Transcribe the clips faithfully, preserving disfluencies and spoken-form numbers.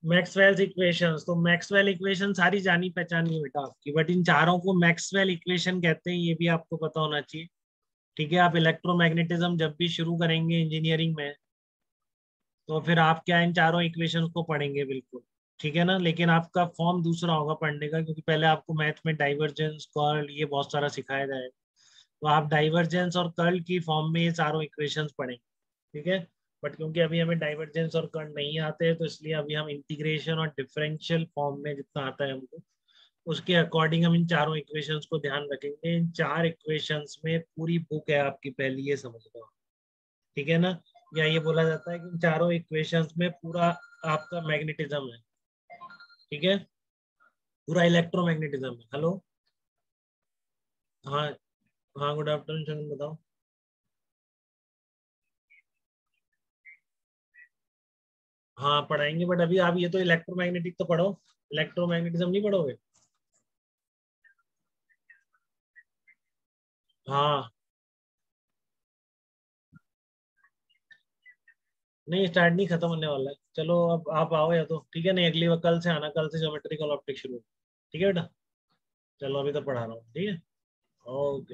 Maxwell equations, तो Maxwell equation सारी जानी पहचानी है बेटा आपकी, बट इन चारों को मैक्सवेल इक्वेशन कहते हैं, ये भी आपको पता होना चाहिए। ठीक है, आप इलेक्ट्रोमैग्नेटिज्म जब भी शुरू करेंगे इंजीनियरिंग में, तो फिर आप क्या इन चारों इक्वेशंस को पढ़ेंगे बिल्कुल। ठीक है ना, लेकिन आपका फॉर्म दूसरा होगा पढ़ने का, क्योंकि पहले आपको मैथ में डाइवर्जेंस, कर्ल, ये बहुत सारा सिखाया जाएगा। तो आप डाइवर्जेंस और कर्ल की फॉर्म में ये चारों इक्वेशंस पढ़ेंगे। ठीक है, बट क्योंकि अभी हमें डाइवर्जेंस और कर्ल नहीं आते हैं, तो इसलिए अभी हम इंटीग्रेशन और डिफरेंशियल फॉर्म में जितना आता है हमको, उसके अकॉर्डिंग हम इन चारों इक्वेशंस को ध्यान रखेंगे। इन चार इक्वेशंस में पूरी बुक है आपकी, पहली ये समझ लो। ठीक है ना, या ये बोला जाता है कि इन चारों इक्वेशंस में पूरा आपका मैग्नेटिज्म है। ठीक है, पूरा इलेक्ट्रोमैग्नेटिज्म है। हेलो, हाँ, हाँ, गुड आफ्टरनून चंदन, बताओ। हाँ पढ़ाएंगे, बट अभी आप ये तो इलेक्ट्रोमैग्नेटिक तो पढ़ो, इलेक्ट्रोमैग्नेटिज्म नहीं पढ़ोगे? हाँ, नहीं स्टार्ट नहीं, खत्म होने वाला है। चलो अब आप आओ या तो, ठीक है, नहीं अगली बार कल से आना, कल से ज्योमेट्रिकल ऑप्टिक शुरू। ठीक है बेटा, चलो अभी तो पढ़ा रहा हूँ, ठीक है। ओके।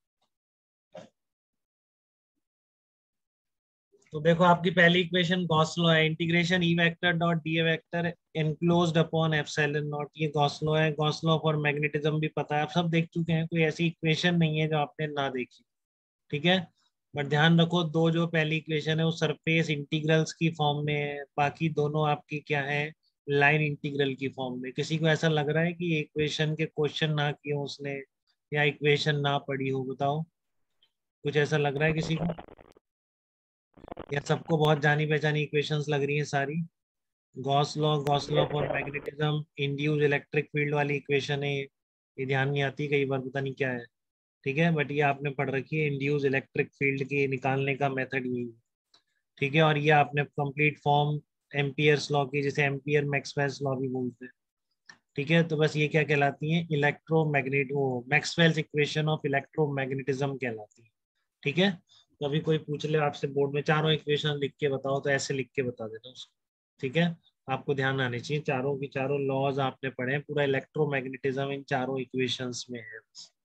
तो देखो आपकी पहली इक्वेशन गॉस लॉ है, integration E vector dot D vector enclosed upon epsilon naught, ये गॉस लॉ है। गॉस लॉ फॉर मैग्नेटिज्म भी पता है, आप सब देख चुके हैं, कोई ऐसी इक्वेशन नहीं है जो आपने ना देखी। ठीक है, बट ध्यान रखो, दो जो पहली इक्वेशन है वो सरफेस इंटीग्रल्स की फॉर्म में है, बाकी दोनों आपकी क्या है, लाइन इंटीग्रल की फॉर्म में। किसी को ऐसा लग रहा है कि इक्वेशन के क्वेश्चन ना किए हो उसने, या इक्वेशन ना पढ़ी हो? बताओ, कुछ ऐसा लग रहा है किसी को, या सबको बहुत जानी पहचानी इक्वेशंस लग रही हैं सारी? Gauss law, Gauss law for magnetism induce electric field वाली इक्वेशन है ये ये ध्यान नहीं आती कई बार, पता नहीं क्या है। ठीक है, बट ये आपने पढ़ रखी है, इंड्यूस इलेक्ट्रिक फील्ड की निकालने का मेथड यही है। ठीक है, और ये आपने कंप्लीट फॉर्म एम्पियर्स लॉ की, जिसे एम्पियर मैक्सवेल्स लॉ भी बोलते हैं। ठीक है, तो बस ये क्या कहलाती है, इलेक्ट्रोमैग्नेट, वो मैक्सवेल्स इक्वेशन ऑफ इलेक्ट्रोमैग्नेटिज्म कहलाती है। ठीक है, तो अभी कोई पूछ ले आपसे बोर्ड में चारों इक्वेशन लिख के बताओ, तो ऐसे लिख के बता देना उसको। ठीक है, आपको ध्यान आने चाहिए, चारों की चारों लॉज आपने पढ़े हैं, पूरा इलेक्ट्रोमैग्नेटिज्म इन चारों इक्वेशंस में है।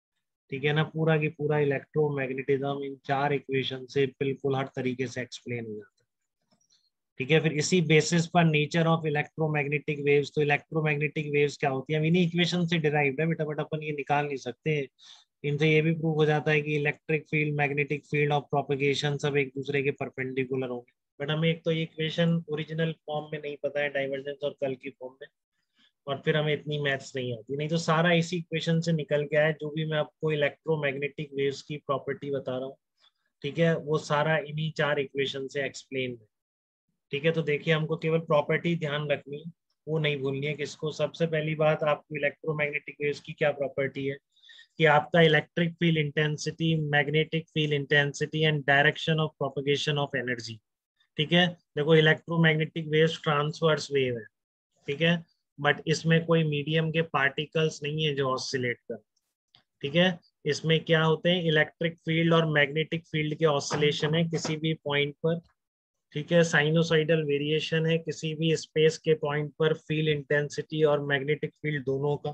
ठीक है ना, पूरा की पूरा इलेक्ट्रोमैग्नेटिज्म इन चार इक्वेशन से बिल्कुल हर तरीके से एक्सप्लेन हो जाता है। ठीक है, फिर इसी बेसिस पर नेचर ऑफ इलेक्ट्रोमैग्नेटिक वेव्स, तो इलेक्ट्रोमैग्नेटिक वेव्स क्या होती है, अब इन्हीं इक्वेशन से डिराइव्ड है बेटा, बट अपन ये निकाल नहीं सकते। इनसे ये भी प्रूव हो जाता है कि electric field, magnetic field of propagation सब एक दूसरे के परपेंडिकुलर होंगे। बट हमें एक तो ये इक्वेशन ओरिजिनल फॉर्म में नहीं पता है, डाइवर्जेंस और कर्ल की फॉर्म में, और फिर हमें इतनी मैथ्स नहीं आती, नहीं तो सारा इसी इक्वेशन से निकल के आया, जो भी मैं आपको इलेक्ट्रोमैग्नेटिक वेव्स की प्रॉपर्टी बता रहा हूँ। ठीक है, वो सारा इन्हीं चार इक्वेशन से एक्सप्लेन है। ठीक है, तो देखिए हमको केवल प्रॉपर्टी ध्यान रखनी है, वो नहीं भूलनी है किसको। सबसे पहली बात, आपको इलेक्ट्रोमैग्नेटिक वेव्स की क्या प्रॉपर्टी है, कि आपका electric field intensity, magnetic field intensity and direction of propagation of energy. ठीक है, देखो इलेक्ट्रोमैग्नेटिक वेव्स ट्रांसवर्स वेव है। ठीक है, बट इसमें कोई मीडियम के पार्टिकल्स नहीं है जो ऑसिलेट कर। ठीक है, इसमें क्या होते हैं, इलेक्ट्रिक फील्ड और मैग्नेटिक फील्ड के ऑसिलेशन है किसी भी पॉइंट पर। ठीक है, साइनोसाइडल वेरिएशन है किसी भी स्पेस के पॉइंट पर फील्ड इंटेंसिटी और मैग्नेटिक फील्ड दोनों का।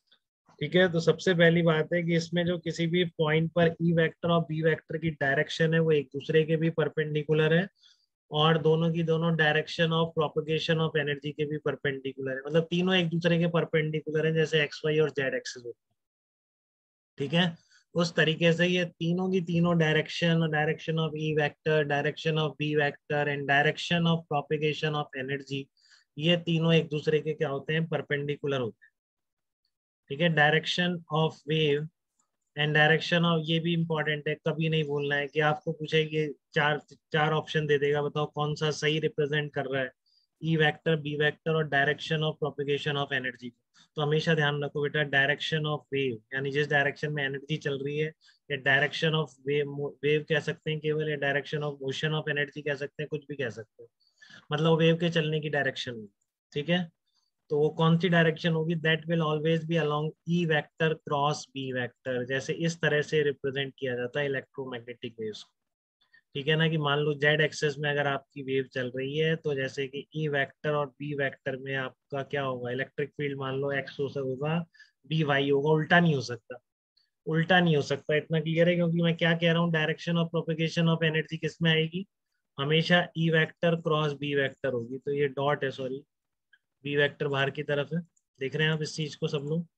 ठीक है, तो सबसे पहली बात है कि इसमें जो किसी भी पॉइंट पर ई वेक्टर और बी वेक्टर की डायरेक्शन है वो एक दूसरे के भी परपेंडिकुलर है, और दोनों की दोनों direction of propagation of energy के भी परपेंडिकुलर है, मतलब तीनों एक दूसरे के परपेंडिकुलर है, जैसे एक्स वाई और जेड एक्सिस होते हैं। ठीक है, उस तरीके से ये तीनों की तीनों direction, direction of E vector, direction of B vector and direction of propagation of energy, ये तीनों एक दूसरे के क्या होते हैं, परपेंडिकुलर होते हैं। ठीक है, direction of wave and direction of, ये भी इंपॉर्टेंट है, कभी नहीं भूलना है कि आपको पूछे कि चार चार ऑप्शन दे देगा, बताओ कौन सा सही रिप्रेजेंट कर रहा है ई वेक्टर, बी वेक्टर और direction of propagation of energy को। तो हमेशा ध्यान रखो बेटा, डायरेक्शन ऑफ वेव यानी जिस डायरेक्शन में एनर्जी चल रही है, या डायरेक्शन ऑफ वेव, वेव कह सकते हैं केवल, या direction of motion of energy कह सकते हैं, कुछ भी कह सकते हैं, मतलब वेव के चलने की डायरेक्शन। ठीक है, तो वो कौन सी डायरेक्शन होगी, that will always be along E vector cross B vector, जैसे इस तरह से रिप्रेजेंट किया जाता है इलेक्ट्रोमैग्नेटिक वेव्स को। ठीक है ना, कि मान लो जेड एक्सेस में अगर आपकी वेव चल रही है तो जैसे कि ई वेक्टर और बी वेक्टर में आपका क्या होगा, इलेक्ट्रिक फील्ड मान लो एक्स हो होगा, बी वाई होगा, उल्टा नहीं हो सकता, उल्टा नहीं हो सकता, इतना क्लियर है। क्योंकि मैं क्या कह रहा हूँ, direction of propagation of energy किस में आएगी, हमेशा E vector cross B vector होगी। तो ये डॉट है, सॉरी, बी वेक्टर बाहर की तरफ है, देख रहे हैं आप इस चीज को सब लोग,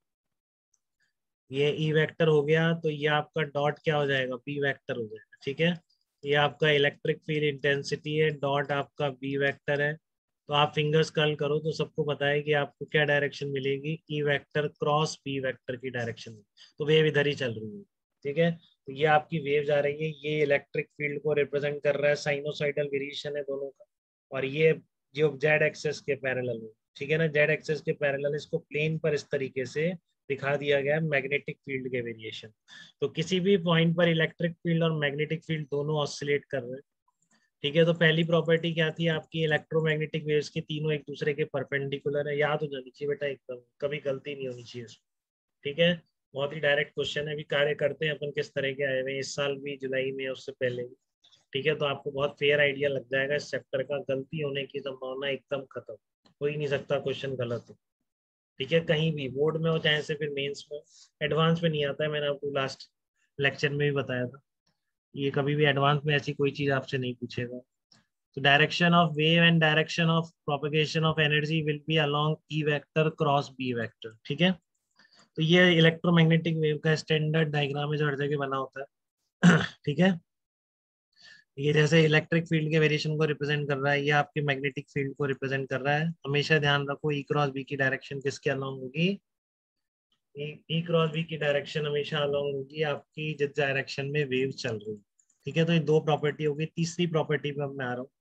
ये ई वेक्टर हो गया, तो ये आपका डॉट क्या हो जाएगा, बी वेक्टर हो जाएगा। ठीक है, ये आपका इलेक्ट्रिक फील्ड इंटेंसिटी है, डॉट आपका बी वेक्टर है। तो आप फिंगर्स कर्ल करो तो सबको पता है कि आपको क्या डायरेक्शन मिलेगी, E vector cross B vector की डायरेक्शन में। तो वेव इधर ही चल रही है। ठीक है, तो ये आपकी वेव जा रही है, ये इलेक्ट्रिक फील्ड को रिप्रेजेंट कर रहा है, साइनोसाइडल वेरिएशन है दोनों का। और ये जो जेड एक्सेस के पैरेलल है, ठीक है ना, जेड एक्सेस के पैरेलल, इसको प्लेन पर इस तरीके से दिखा दिया गया है, मैग्नेटिक फील्ड के वेरिएशन। तो किसी भी पॉइंट पर इलेक्ट्रिक फील्ड और मैग्नेटिक फील्ड दोनों ऑसिलेट कर रहे हैं। ठीक है, तो पहली प्रॉपर्टी क्या थी आपकी, इलेक्ट्रोमैग्नेटिक वेव्स की तीनों एक दूसरे के परपेंडिकुलर है, याद हो जानी चाहिए बेटा एकदम, कभी गलती नहीं होनी चाहिए इसमें। ठीक है, बहुत ही डायरेक्ट क्वेश्चन है, अभी कार्य करते हैं अपन किस तरह के आए हुए हैं इस साल भी, जुलाई में, उससे पहले भी। ठीक है, तो आपको बहुत फेयर आइडिया लग जाएगा इस चैप्टर का, गलती होने की संभावना एकदम खत्म, हो ही नहीं सकता क्वेश्चन गलत हो। ठीक है, कहीं भी बोर्ड में हो चाहे से फिर मेंस में, एडवांस में नहीं आता है, मैंने आपको लास्ट लेक्चर में भी बताया था, ये कभी भी एडवांस में ऐसी कोई चीज आपसे नहीं पूछेगा। तो direction of wave and direction of propagation of energy will be along E vector cross B vector. ठीक है, तो ये इलेक्ट्रोमैग्नेटिक वेव का स्टैंडर्ड डायग्राम है जो हर जगह बना होता है। ठीक है, ये जैसे इलेक्ट्रिक फील्ड के वेरिएशन को रिप्रेजेंट कर रहा है, ये आपके मैग्नेटिक फील्ड को रिप्रेजेंट कर रहा है। हमेशा ध्यान रखो ई क्रॉस बी की डायरेक्शन किसके अलोंग होगी, ई क्रॉस बी की डायरेक्शन हमेशा अलोंग होगी आपकी जिस डायरेक्शन में वेव चल रही है। ठीक है, तो ये दो प्रॉपर्टी होगी। तीसरी प्रॉपर्टी पे मैं आ रहा हूँ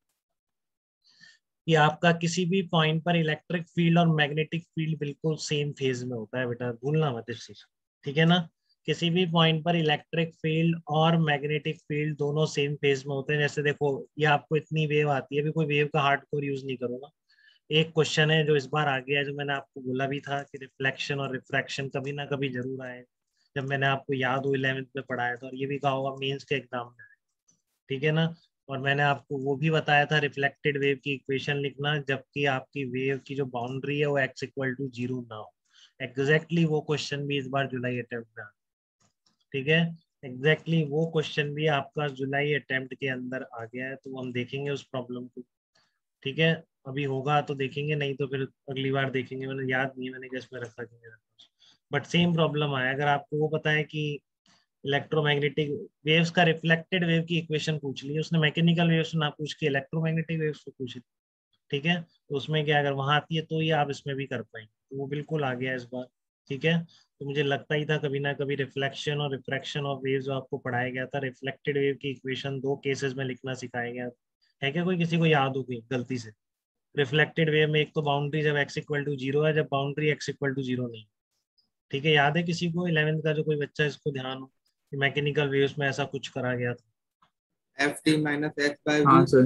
कि आपका किसी भी पॉइंट पर इलेक्ट्रिक फील्ड और मैग्नेटिक फील्ड बिल्कुल सेम फेज में होता है, बेटा भूलना मत इस चीज। ठीक है ना, किसी भी पॉइंट पर इलेक्ट्रिक फील्ड और मैग्नेटिक फील्ड दोनों सेम फेज में होते हैं। जैसे देखो, ये आपको इतनी वेव आती है, अभी कोई वेव का हार्डकोर यूज नहीं करूंगा। एक क्वेश्चन है जो इस बार आ गया है, जो मैंने आपको बोला भी था कि रिफ्लेक्शन और रिफ्रैक्शन कभी ना कभी जरूर आए, जब मैंने आपको याद हो इलेवेंथ में पढ़ाया था, और ये भी कहा होगा मेंस के एग्जाम में। ठीक है ना, और मैंने आपको वो भी बताया था रिफ्लेक्टेड वेव की इक्वेशन लिखना जबकि आपकी वेव की जो बाउंड्री है वो एक्स इक्वल टू जीरो ना हो। एग्जैक्टली वो क्वेश्चन भी इस बार जुलाई अटेम्प्ट में आ, ठीक है, एग्जैक्टली exactly वो क्वेश्चन भी आपका जुलाई अटेम्प्ट के अंदर आ गया है, तो हम देखेंगे उस प्रॉब्लम को। ठीक है, अभी होगा तो देखेंगे, नहीं तो फिर अगली बार देखेंगे, मैंने याद नहीं है मैंने किस में रखा कि मेरा, बट सेम प्रॉब्लम आया। अगर आपको वो पता है कि इलेक्ट्रोमैग्नेटिक वेव्स का रिफ्लेक्टेड वेव की इक्वेशन पूछ ली, उसने मैकेनिकल वेव्स ना पूछ के इलेक्ट्रोमैग्नेटिक वेव्स को पूछी, ठीक है, तो उसमें क्या, अगर वहां आती है तो ये आप इसमें भी कर पाएंगे, तो वो बिल्कुल आ गया इस बार। ठीक है, तो मुझे लगता ही था कभी ना कभी रिफ्लेक्शन और रिफ्रैक्शन ऑफ वेव जो आपको पढ़ाया गया था, रिफ्लेक्टेड वेव की इक्वेशन दो केसेस में लिखना सिखाया गया है, क्या कोई किसी को याद हो गई गलती से। रिफ्लेक्टेड वेव में एक तो बाउंड्री जब एक्स इक्वल टू जीरो है, जब boundary X equal to zero नहीं। ठीक है, याद है किसी को इलेवेंथ का जो कोई बच्चा, इसको ध्यान हो कि मैकेनिकल वेव्स में ऐसा कुछ करा गया था, F T minus X by हाँ वी। सर।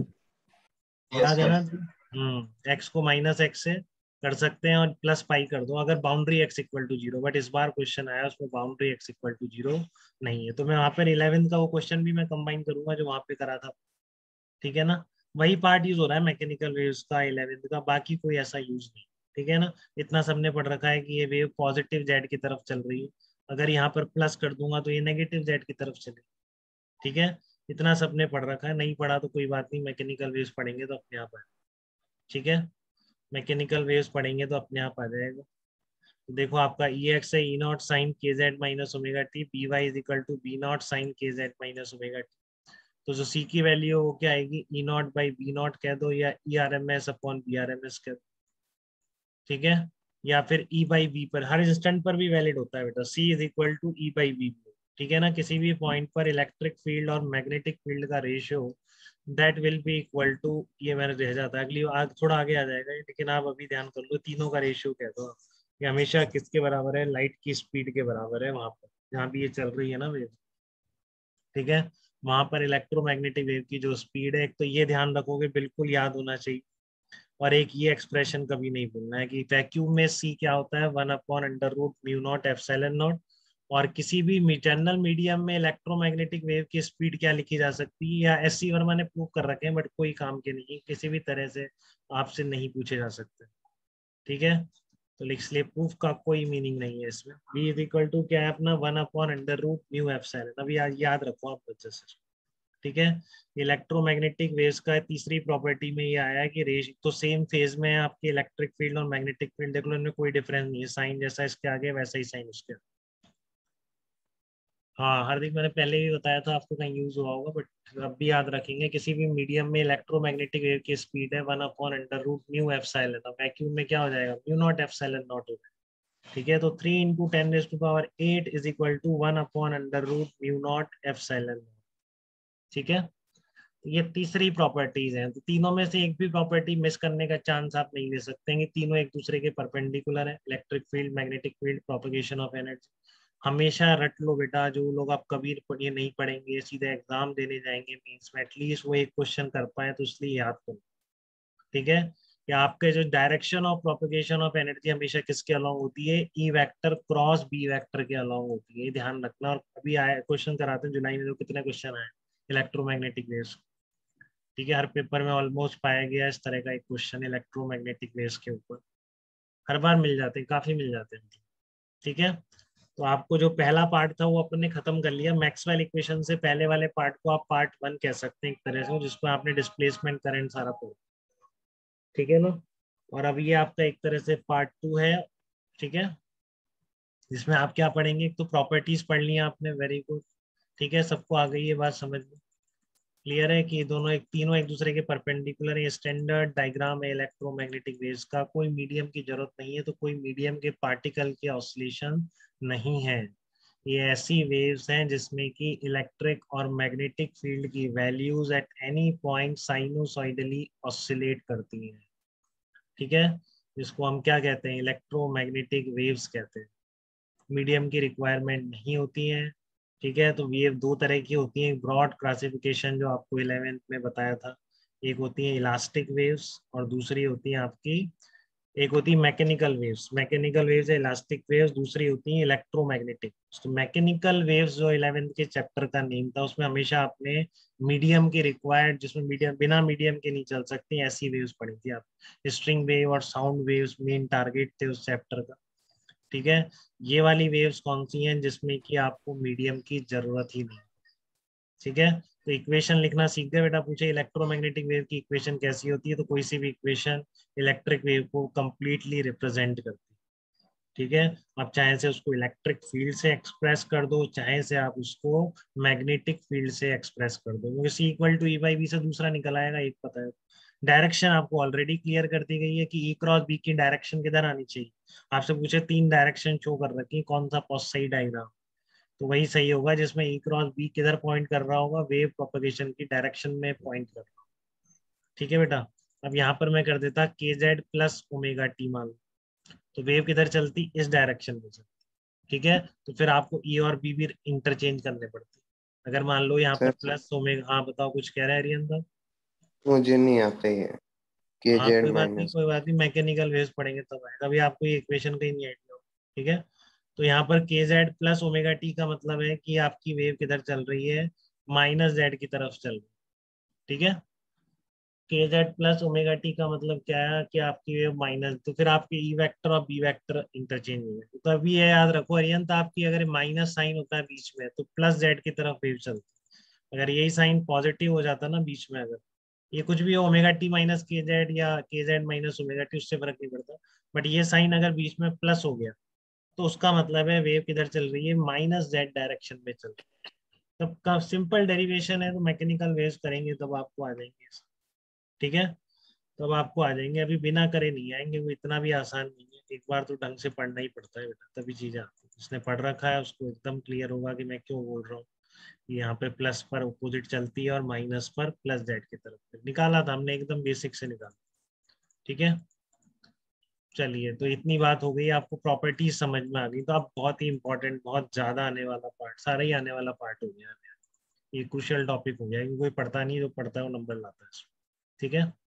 याद है ना। हम्म, एक्स को माइनस एक्स से कर सकते हैं और प्लस पाई कर दो अगर boundary X equal to zero, but इस बार क्वेश्चन आया उसमें boundary X equal to zero नहीं है, तो मैं वहां पर इलेवेंथ का वो क्वेश्चन भी मैं कंबाइन करूंगा जो वहां पे करा था। ठीक है ना, वही पार्ट यूज हो रहा है मैकेनिकल वेव्स का इलेवेंथ का, बाकी कोई ऐसा यूज नहीं। ठीक है ना, इतना सबने पढ़ रखा है कि ये वेव पॉजिटिव जेड की तरफ चल रही है, अगर यहाँ पर प्लस कर दूंगा तो ये नेगेटिव जेड की तरफ चले। ठीक है, इतना सबने पढ़ रखा है, नहीं पढ़ा तो कोई बात नहीं, मैकेनिकल वेव्स पढ़ेंगे तो अपने आप आए। ठीक है, मैकेनिकल वेव्स पढ़ेंगे तो अपने आप आ जाएगा। तो देखो आपका ई एक्स है E naught sine K Z minus omega T, B Y is equal to B naught sine K Z minus omega T. तो जो सी की वैल्यू है वो क्या आएगी, E naught by B naught कह दो या E R M S upon B R M S कह दो। ठीक है, या फिर ई बाई बी पर, हर इंस्टेंट पर भी वैलिड होता है बेटा, C is equal to E by B. ठीक है ना, किसी भी पॉइंट पर इलेक्ट्रिक फील्ड और मैग्नेटिक फील्ड का ratio that will be equal to, ये मैंने रह जाता है अगली आग, थोड़ा आगे आ जाएगा ये, लेकिन आप अभी ध्यान कर लो, तीनों का रेशियो कह दो आप। ये हमेशा किसके बराबर है, लाइट की स्पीड के बराबर है वहां पर जहाँ भी ये चल रही है ना वेव। ठीक है, वहां पर इलेक्ट्रोमैग्नेटिक वेव की जो स्पीड है, एक तो ये ध्यान रखोगे, बिल्कुल याद होना चाहिए, और एक ये एक्सप्रेशन कभी नहीं भूलना है कि वैक्यूम में सी क्या होता है, one upon under root mu naught epsilon naught, और किसी भी जनरल मीडियम में इलेक्ट्रोमैग्नेटिक वेव की स्पीड क्या लिखी जा सकती है, या एस सी वर्मा ने प्रूव कर रखे हैं बट कोई काम के नहीं, किसी भी तरह से आपसे नहीं पूछे जा सकते। ठीक है, तो इसलिए प्रूफ का कोई मीनिंग नहीं है इसमें। बी इज इक्वल टू क्या है अपना, one upon under root mu epsilon. अभी याद याद रखो आप बच्चे से। ठीक है, इलेक्ट्रोमैग्नेटिक वेव्स का तीसरी प्रॉपर्टी में ये आया है कि रेश तो सेम फेज में है आपके इलेक्ट्रिक फील्ड और मैग्नेटिक फील्ड, देख लो इनमें कोई डिफरेंस नहीं है, साइन जैसा इसके आगे वैसा ही साइन उसके आगे। हाँ हार्दिक, मैंने पहले भी बताया था आपको, कहीं यूज हुआ होगा बट अब भी याद रखेंगे, किसी भी मीडियम में इलेक्ट्रोमैग्नेटिक वेव की स्पीड है one upon under root mu epsilon. Vacuum में क्या हो जाएगा, म्यू नॉट एप्सिलॉन नॉट हो जाएगा। ठीक है, तो three into ten raise to power eight is equal to one upon under root mu naught epsilon. ठीक है, तो ये तीसरी प्रॉपर्टीज हैं, तो तीनों में से एक भी प्रॉपर्टी मिस करने का चांस आप नहीं ले सकते हैं कि तीनों एक दूसरे के परपेंडिकुलर है, electric field, magnetic field, propagation of energy. हमेशा रट लो बेटा, जो लोग आप कभी ये नहीं पढ़ेंगे सीधे एग्जाम देने जाएंगे मीन्स में, एटलीस्ट वो एक क्वेश्चन कर पाए तो इसलिए याद करो। ठीक है, कि आपके जो direction of propagation of energy हमेशा किसके अलोंग होती है, E vector cross B vector के अलोंग होती है, ये ध्यान रखना। और अभी आए क्वेश्चन कराते हैं जुलाई में, तो कितने क्वेश्चन आए इलेक्ट्रोमैग्नेटिक वेव्स। ठीक है, हर पेपर में ऑलमोस्ट पाया गया इस तरह का एक क्वेश्चन इलेक्ट्रोमैग्नेटिक वेव्स के ऊपर, हर बार मिल जाते हैं, काफी मिल जाते हैं। ठीक है, तो आपको जो पहला पार्ट था वो अपने खत्म कर लिया, मैक्सवेल इक्वेशन से पहले वाले पार्ट को आप पार्ट वन कह सकते हैं एक तरह से, जिसमें आपने डिस्प्लेसमेंट करंट सारा पढ़ा। ठीक है ना, और अब ये आपका एक तरह से पार्ट टू है। ठीक है, जिसमें आप क्या पढ़ेंगे, एक तो प्रॉपर्टीज पढ़ ली आपने, वेरी गुड। ठीक है, सबको आ गई ये बात समझ में, क्लियर है कि दोनों एक तीनों एक दूसरे के परपेंडिकुलर है। स्टैंडर्ड डायग्राम है इलेक्ट्रोमैग्नेटिक वेव्स का, कोई मीडियम की जरूरत नहीं है, तो कोई मीडियम के पार्टिकल के ऑसिलेशन नहीं है। ये ऐसी वेव्स हैं जिसमें कि इलेक्ट्रिक और मैग्नेटिक फील्ड की values at any point sinusoidally oscillate करती हैं। ठीक है, जिसको हम क्या कहते हैं, इलेक्ट्रोमैग्नेटिक वेव्स कहते हैं। मीडियम की रिक्वायरमेंट नहीं होती है। ठीक है, तो वेव दो तरह की होती है, ब्रॉड क्लासिफिकेशन जो आपको इलेवेंथ में बताया था, एक होती है इलास्टिक वेव्स और दूसरी होती है आपकी, एक होती है मैकेनिकल वेव्स। मैकेनिकल वेव्स है इलास्टिक वेव्स, दूसरी होती है इलेक्ट्रोमैग्नेटिक। तो मैकेनिकल वेव्स जो इलेवेंथ के चैप्टर का नेम था, उसमें हमेशा आपने मीडियम की रिक्वायर्ड, जिसमें मीडियम बिना मीडियम के नहीं चल सकती, ऐसी वेव्स पढ़ी थी आप। स्ट्रिंग वेव और साउंड वेव्स मेन टारगेट थे उस चैप्टर का। ठीक है, ये वाली वेव्स कौन सी हैं जिसमें कि आपको मीडियम की जरूरत ही नहीं। ठीक है, तो इक्वेशन लिखना सीख गए बेटा। पूछे इलेक्ट्रोमैग्नेटिक वेव की इक्वेशन कैसी होती है, तो कोई सी भी इक्वेशन इलेक्ट्रिक वेव को कंप्लीटली रिप्रेजेंट करती है। ठीक है, आप चाहे से उसको इलेक्ट्रिक फील्ड से एक्सप्रेस कर दो, चाहे से आप उसको मैग्नेटिक फील्ड से एक्सप्रेस कर दो, क्योंकि C equal to E by B से दूसरा निकल आएगा, एक पता है। डायरेक्शन आपको ऑलरेडी क्लियर कर दी गई है कि ई क्रॉस बी की डायरेक्शन किधर आनी चाहिए। आपसे पूछे तीन डायरेक्शन शो कर रखी, कौन सा पॉस सही डायग्राम, तो वही सही होगा जिसमें ई क्रॉस बी किधर पॉइंट कर रहा होगा, वेव प्रोपगेशन की डायरेक्शन में पॉइंट कर रहा होगा। ठीक है बेटा, अब यहाँ पर मैं कर देता के जेड प्लस ओमेगा टी मान लो, तो वेव किधर चलती, इस डायरेक्शन में चलती। ठीक है, तो फिर आपको ई और बी भी इंटरचेंज करने पड़ते। अगर मान लो यहाँ पर सर प्लस ओमेगा, हाँ बताओ कुछ कह रहा है रियन साहब। मुझे नहीं आता ये, के हाँ जेड कोई बात नहीं, माइनस। कोई बात नहीं, मैकेनिकल वेव्स पढ़ेंगे तब आएगा, अभी आपको ये इक्वेशन का ही नहीं आइडिया हो। ठीक है, तो यहाँ पर के जेड प्लस ओमेगा टी का मतलब है कि आपकी वेव किधर चल रही है, माइनस जेड की तरफ चल रही है। ठीक है, के जेड प्लस ओमेगा टी का मतलब क्या है कि आपकी वेव माइनस, तो फिर आपके ई वेक्टर और बी वेक्टर इंटरचेंज हो गए। तो अभी ये याद रखो अरियंत, आपकी अगर माइनस साइन होता है बीच में तो प्लस जेड की तरफ वेव चलती है, अगर यही साइन पॉजिटिव हो जाता ना बीच में, अगर ये कुछ भी हो omega T minus K Z या K Z minus omega T, उससे फर्क नहीं पड़ता, बट ये साइन अगर बीच में प्लस हो गया तो उसका मतलब है वेव किधर चल रही है, माइनस जेड डायरेक्शन में चल रही है। तब का सिंपल डेरिवेशन है, तो मैकेनिकल वेव्स करेंगे तब आपको आ जाएंगे। ठीक है, तो अब आपको आ जाएंगे, अभी बिना करे नहीं आएंगे, वो इतना भी आसान नहीं है, एक बार तो ढंग से पढ़ना ही पड़ता है बेटा, तभी चीजें आती है। जिसने पढ़ रखा है उसको एकदम क्लियर होगा कि मैं क्यों बोल रहा हूँ। यहाँ पे प्लस पर अपोजिट चलती है और माइनस पर प्लस जेड की तरफ निकाला था हमने, एकदम बेसिक से निकाला। ठीक है, चलिए, तो इतनी बात हो गई, आपको प्रॉपर्टीज समझ में आ गई, तो अब बहुत ही इंपॉर्टेंट, बहुत ज्यादा आने वाला पार्ट, सारा ही आने वाला पार्ट हो गया, ये क्रूशियल टॉपिक हो गया, क्योंकि कोई पढ़ता नहीं, जो पढ़ता है वो नंबर लाता है। ठीक है।